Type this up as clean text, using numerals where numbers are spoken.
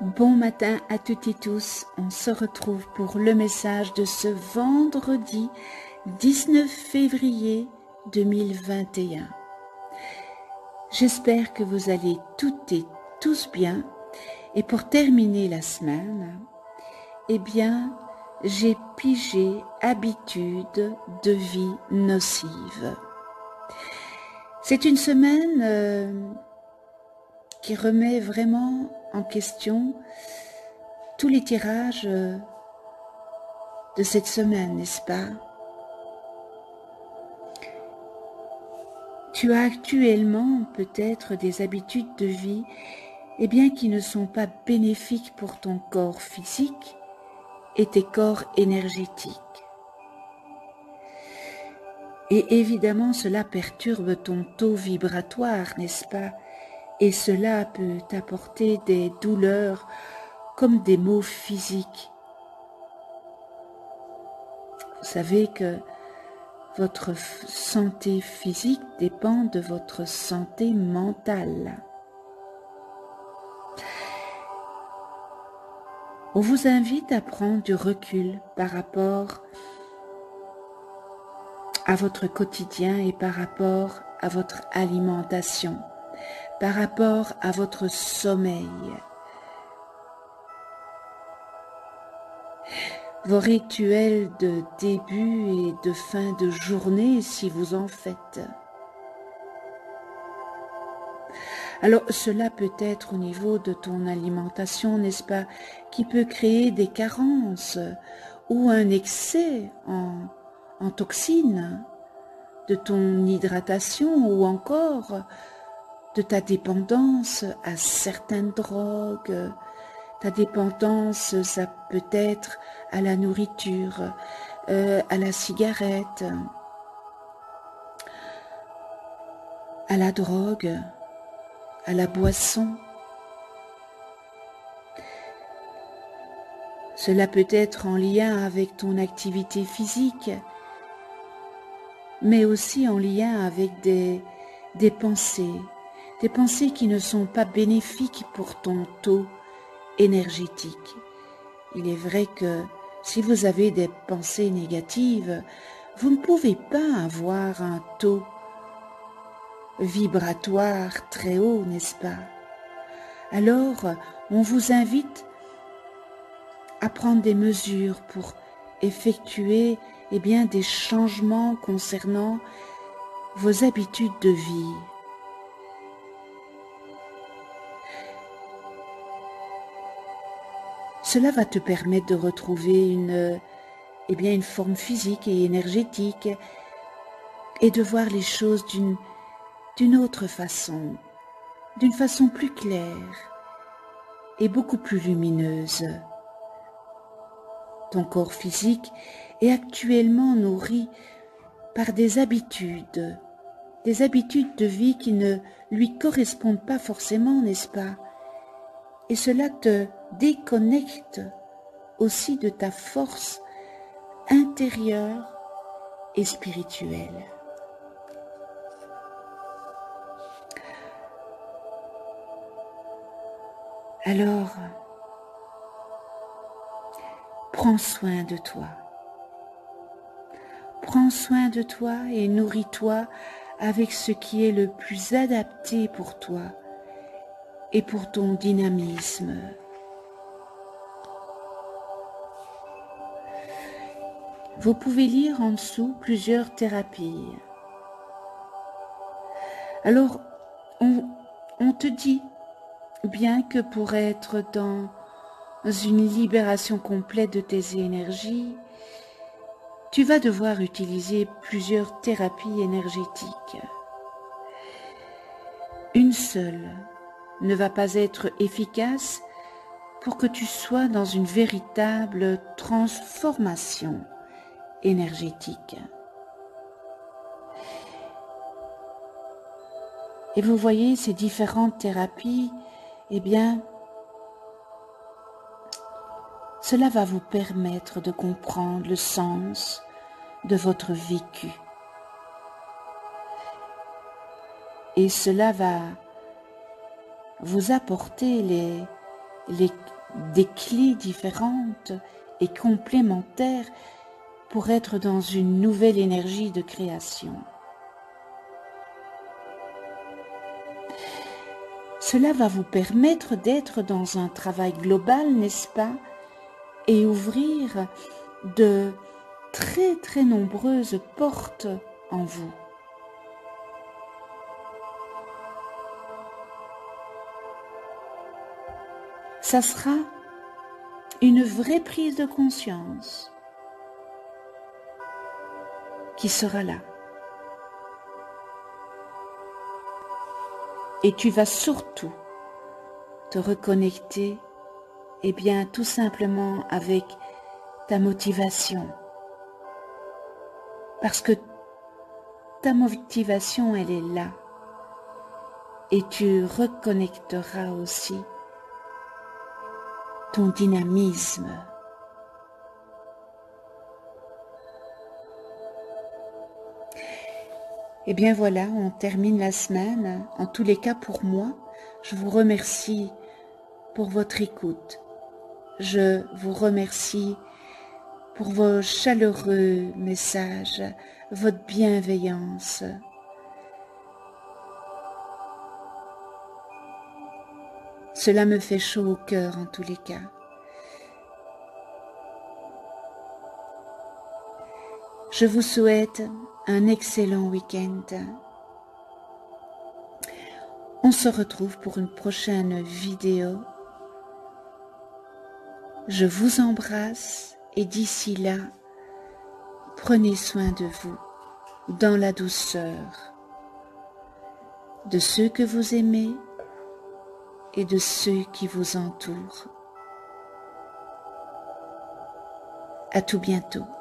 Bon matin à toutes et tous, on se retrouve pour le message de ce vendredi 19 février 2021. J'espère que vous allez toutes et tous bien et pour terminer la semaine, j'ai pigé habitude de vie nocive. C'est une semaine qui remet vraiment en question tous les tirages de cette semaine, n'est-ce pas? Tu as actuellement peut-être des habitudes de vie qui ne sont pas bénéfiques pour ton corps physique et tes corps énergétiques. Et évidemment, cela perturbe ton taux vibratoire, n'est-ce pas? Et cela peut t'apporter des douleurs comme des maux physiques. Vous savez que votre santé physique dépend de votre santé mentale. On vous invite à prendre du recul par rapport à votre quotidien et par rapport à votre alimentation, par rapport à votre sommeil. Vos rituels de début et de fin de journée si vous en faites. Alors cela peut être au niveau de ton alimentation, n'est-ce pas, qui peut créer des carences ou un excès en toxines de ton hydratation ou encore de ta dépendance à certaines drogues. Ta dépendance, ça peut être à la nourriture, à la cigarette, à la drogue, à la boisson. Cela peut être en lien avec ton activité physique, mais aussi en lien avec des pensées qui ne sont pas bénéfiques pour ton taux énergétique. Il est vrai que si vous avez des pensées négatives, vous ne pouvez pas avoir un taux vibratoire très haut, n'est-ce pas? Alors, on vous invite à prendre des mesures pour effectuer des changements concernant vos habitudes de vie. Cela va te permettre de retrouver une forme physique et énergétique et de voir les choses d'une autre façon, d'une façon plus claire et beaucoup plus lumineuse. Ton corps physique est actuellement nourri par des habitudes de vie qui ne lui correspondent pas forcément, n'est-ce pas? Et cela te déconnecte aussi de ta force intérieure et spirituelle. Alors, prends soin de toi. Prends soin de toi et nourris-toi avec ce qui est le plus adapté pour toi et pour ton dynamisme. Vous pouvez lire en dessous plusieurs thérapies. Alors, on te dit bien que pour être dans une libération complète de tes énergies, tu vas devoir utiliser plusieurs thérapies énergétiques. Une seule ne va pas être efficace pour que tu sois dans une véritable transformation énergétique. Et vous voyez, ces différentes thérapies, cela va vous permettre de comprendre le sens de votre vécu. Et cela va vous apporter des clés différentes et complémentaires pour être dans une nouvelle énergie de création. Cela va vous permettre d'être dans un travail global, n'est-ce pas, et ouvrir de très très nombreuses portes en vous. Ça sera une vraie prise de conscience qui sera là. Et tu vas surtout te reconnecter, eh bien, tout simplement avec ta motivation. Parce que ta motivation, elle est là. Et tu reconnecteras aussi ton dynamisme. Eh bien voilà, on termine la semaine. En tous les cas, pour moi, je vous remercie pour votre écoute. Je vous remercie pour vos chaleureux messages, votre bienveillance. Cela me fait chaud au cœur en tous les cas. Je vous souhaite un excellent week-end. On se retrouve pour une prochaine vidéo. Je vous embrasse et d'ici là, prenez soin de vous dans la douceur, de ceux que vous aimez et de ceux qui vous entourent. À tout bientôt.